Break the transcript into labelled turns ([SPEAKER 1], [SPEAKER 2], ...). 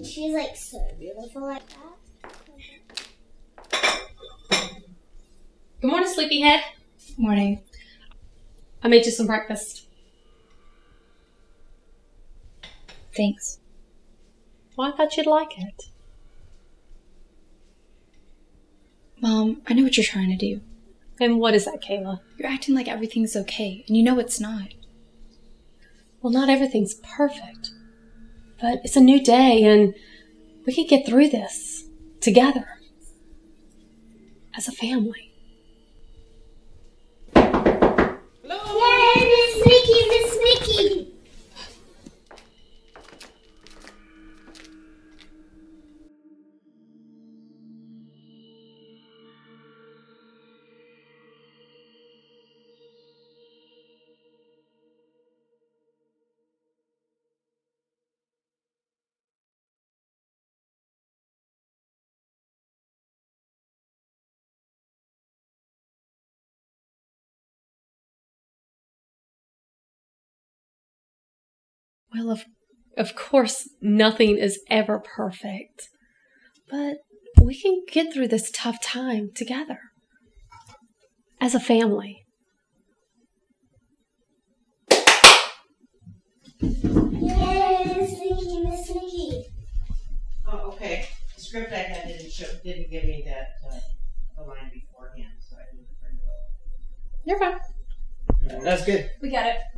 [SPEAKER 1] She's like so beautiful like that.
[SPEAKER 2] Good morning, sleepyhead.
[SPEAKER 3] Morning.
[SPEAKER 2] I made you some breakfast.
[SPEAKER 3] Thanks.
[SPEAKER 2] Well, I thought you'd like it.
[SPEAKER 3] Mom, I know what you're trying to do.
[SPEAKER 2] And what is that, Kayla?
[SPEAKER 3] You're acting like everything's okay, and you know it's not.
[SPEAKER 2] Well, not everything's perfect. But it's a new day, and we can get through this together. As a family.
[SPEAKER 1] Yay, Miss Mickey, Miss Mickey!
[SPEAKER 2] Well, of course, nothing is ever perfect. But we can get through this tough time together. As a family.
[SPEAKER 1] Yay, Miss Mickey, Miss Mickey!
[SPEAKER 4] Oh, okay. The script I had didn't give me that the line beforehand, so I didn't bring it up.
[SPEAKER 2] You're fine.
[SPEAKER 5] That's good.
[SPEAKER 2] We got it.